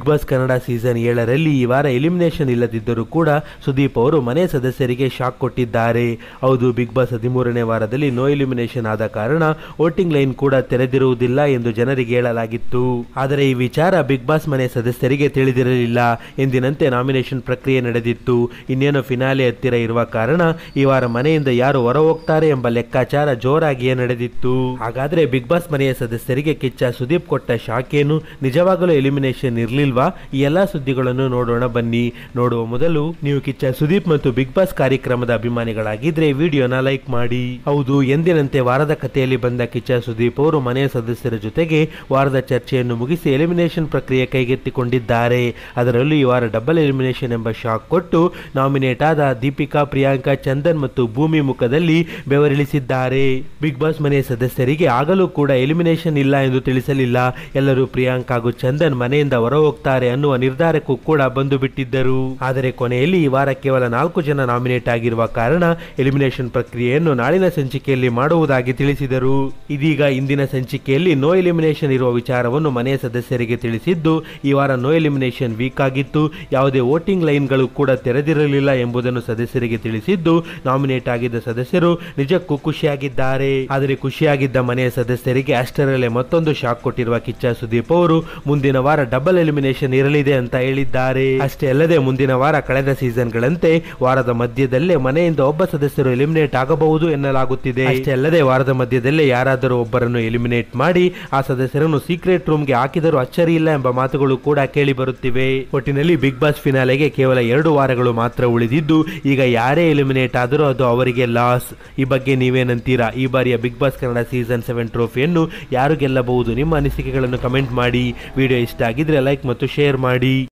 Big boss Kannada season 7ರಲ್ಲಿ ಈ ವಾರ ಎಲಿಮಿನೇಷನ್ ಇಲ್ಲದಿದ್ದರೂ ಕೂಡ ಸುದೀಪ್ ಅವರು ಮನೆ ಸದಸ್ಯರಿಗೆ ಶಾಕ್ ಕೊಟ್ಟಿದ್ದಾರೆ. ಹೌದು, ಬಿಗ್ ಬಾಸ್ 13ನೇ ವಾರದಲ್ಲಿ ನೋ ಎಲಿಮಿನೇಷನ್ ಆದ ಕಾರಣ ವೋಟಿಂಗ್ ಲೈನ್ ಕೂಡ ತೆರೆದಿರುವುದಿಲ್ಲ ಎಂದು ಜನರಿಗೆ ಹೇಳಲಾಗಿತ್ತು. ಆದರೆ ಈ ವಿಚಾರ ಬಿಗ್ ಬಾಸ್ ಮನೆ ಸದಸ್ಯರಿಗೆ ತಿಳಿದಿರಲಿಲ್ಲ. ಎಂದಿನಂತೆ ನಾಮಿನೇಷನ್ ಪ್ರಕ್ರಿಯೆ ನಡೆದಿತ್ತು. ಇನ್ನೇನು ಫಿನಾಲೆ ಹತ್ತಿರ ಇರುವ ಕಾರಣ ಈ ವಾರ ಮನೆಯಿಂದ ಯಾರು ಹೊರ ಹೋಗ್ತಾರೆ ಎಂಬ ಲೆಕ್ಕಾಚಾರ ಜೋರಾಗಿಯೇ ನಡೆದಿತ್ತು. ಹಾಗಾದ್ರೆ ಬಿಗ್ ಬಾಸ್ ಮನೆಯ ಸದಸ್ಯರಿಗೆ ಕಿಚ್ಚ ಸುದೀಪ್ ಕೊಟ್ಟ ಶಾಕ್ ಏನು? ನಿಜವಾಗಲೂ ಎಲಿಮಿನೇಷನ್ ಇರ್ಲಿಲ್ವಾ? ಈ ಎಲ್ಲಾ ಸುದ್ದಿಗಳನ್ನು ನೋಡೋಣ ಬನ್ನಿ. ನೋಡುವ ಮೊದಲು ನೀವು ಕಿಚ್ಚ ಸುದೀಪ್ ಮತ್ತು ಬಿಗ್ ಬಾಸ್ ಕಾರ್ಯಕ್ರಮದ ಅಭಿಮಾನಿಗಳಾಗಿದ್ರೆ ವಿಡಿಯೋನ ಲೈಕ್ ಮಾಡಿ. ಹೌದು, ಎಂದಿನಂತೆ ವಾರದ ಕಥೆಯಲ್ಲಿ ಬಂದ ಕಿಚ್ಚ ಸುದೀಪ್ ಅವರು ಮನೆಯ ಸದಸ್ಯರ ಜೊತೆಗೆ ವಾರದ ಚರ್ಚೆಯನ್ನು ಮುಗಿಸಿ ಎಲಿಮಿನೇಷನ್ ಪ್ರಕ್ರಿಯೆ ಕೈಗೆತ್ತಿಕೊಂಡಿದ್ದಾರೆ. ಅದರಲ್ಲೂ ಈ ವಾರ ಡಬಲ್ ಎಲಿಮಿನೇಷನ್ ಎಂಬ ಶಾಕ್ ಕೊಟ್ಟು ನಾಮಿನೇಟ್ ಆದ ದೀಪಿಕಾ, ಪ್ರಿಯಾಂಕಾ, ಚಂದನ್ ಮತ್ತು ಭೂಮಿ ಮುಖದಲ್ಲಿ ಬೆವರಿಳಿಸಿದ್ದಾರೆ. ಬಿಗ್ ಬಾಸ್ ಮನೆಯ ಸದಸ್ಯರಿಗೆ ಆಗಲೂ ಕೂಡ ಎಲಿಮಿನೇಷನ್ ಇಲ್ಲ ಎಂದು ತಿಳಿಸಲಿಲ್ಲ. ಎಲ್ಲರೂ ಪ್ರಿಯಾಂಕಾ ಹಾಗೂ ಚಂದನ್ ಮನೆಯಿಂದ ಹೊರ ಹೋಗ್ತಾರೆ ಅನ್ನುವ ನಿರ್ಧಾರಕ್ಕೂ ಕೂಡ ಬಂದು ಬಿಟ್ಟಿದ್ದರು. ಆದರೆ ಕೊನೆಯಲ್ಲಿ ಈ ವಾರ ಕೇವಲ 4 ಜನ ನಾಮಿನೇಟ್ ಆಗಿರುವ ಕಾರಣ ಎಲಿಮಿನೇಷನ್ ಪ್ರಕ್ರಿಯೆಯನ್ನು ನಾಳಿನ ಸಂಚಿಕೆಯಲ್ಲಿ ಮಾಡುವುದಾಗಿ ತಿಳಿಸಿದರು. ಇದೀಗ ಇಂದಿನ ಸಂಚಿಕೆಯಲ್ಲಿ ನೋ ಎಲಿಮಿನೇಷನ್ ಇರುವ ವಿಚಾರವನ್ನು ಮನೆಯ ಸದಸ್ಯರಿಗೆ ತಿಳಿಸಿದ್ದು, ಈ ವಾರ ನೋ ಎಲಿಮಿನೇಷನ್ ವೀಕ್ ಆಗಿತ್ತು. ಯಾವುದೇ ವೋಟಿಂಗ್ ಲೈನ್ಗಳು ಕೂಡ ತೆರೆದಿರಲಿಲ್ಲ ಎಂಬುದನ್ನು ಸದಸ್ಯರಿಗೆ ತಿಳಿಸಿದ್ದು, ನಾಮಿನೇಟ್ ಆಗಿದ್ದ ಸದಸ್ಯರು ನಿಜಕ್ಕೂ ಖುಷಿಯಾಗಿದ್ದಾರೆ. ಆದರೆ ಖುಷಿಯಾಗಿದ್ದ ಮನೆಯ ಸದಸ್ಯರಿಗೆ ಅಷ್ಟರಲ್ಲೇ ಮತ್ತೊಂದು ಶಾಕ್ ಕೊಟ್ಟಿರುವ ಕಿಚ್ಚ ಸುದೀಪ್ ಅವರು ಮುಂದಿನ ವಾರ ಡಬಲ್ ಎಲಿಮಿನೇಷನ್ ಇರಲಿದೆ ಅಂತ ಹೇಳಿದ್ದಾರೆ. ಅಷ್ಟೇ ಅಲ್ಲದೆ ಮುಂದಿನ ವಾರ ಕಳೆದ ಸೀಸನ್ಗಳಂತೆ ವಾರದ ಮಧ್ಯದಲ್ಲೇ ಮನೆಯಿಂದ ಒಬ್ಬ ಸದಸ್ಯರು ಎಲಿಮಿನೇಟ್ ಆಗಬಹುದು ಎನ್ನಲಾಗುತ್ತಿದೆ. ಅಷ್ಟೇ ಅಲ್ಲದೆ ವಾರದ ಮಧ್ಯದಲ್ಲೇ ಯಾರಾದರೂ ಒಬ್ಬರನ್ನು ಎಲಿಮಿನೇಟ್ ಮಾಡಿ ಆ ಸದಸ್ಯರನ್ನು ಸೀಕ್ರೆಟ್ ರೂಮ್ಗೆ ಹಾಕಿದರೂ ಅಚ್ಚರಿ ಇಲ್ಲ ಎಂಬ ಮಾತುಗಳು ಕೂಡ ಕೇಳಿ ಬರುತ್ತಿವೆ. ಒಟ್ಟಿನಲ್ಲಿ ಬಿಗ್ ಬಾಸ್ ಫಿನಾಲೆಗೆ ಕೇವಲ 2 ವಾರಗಳು ಮಾತ್ರ ಉಳಿದಿದ್ದು, ಈಗ ಯಾರೇ ಎಲಿಮಿನೇಟ್ ಆದರೂ ಅದು ಅವರಿಗೆ ಲಾಸ್. ಈ ಬಗ್ಗೆ ನೀವೇನಂತೀರಾ? ಈ ಬಾರಿಯ ಬಿಗ್ ಬಾಸ್ ಕನ್ನಡ ಸೀಸನ್ 7 ಟ್ರೋಫಿಯನ್ನು ಯಾರು ಗೆಲ್ಲಬಹುದು? ನಿಮ್ಮ ಅನಿಸಿಕೆಗಳನ್ನು ಕಮೆಂಟ್ ಮಾಡಿ. ವಿಡಿಯೋ ಇಷ್ಟ ಆಗಿದ್ರೆ ಲೈಕ್ ಮತ್ತು ಶೇರ್ ಮಾಡಿ.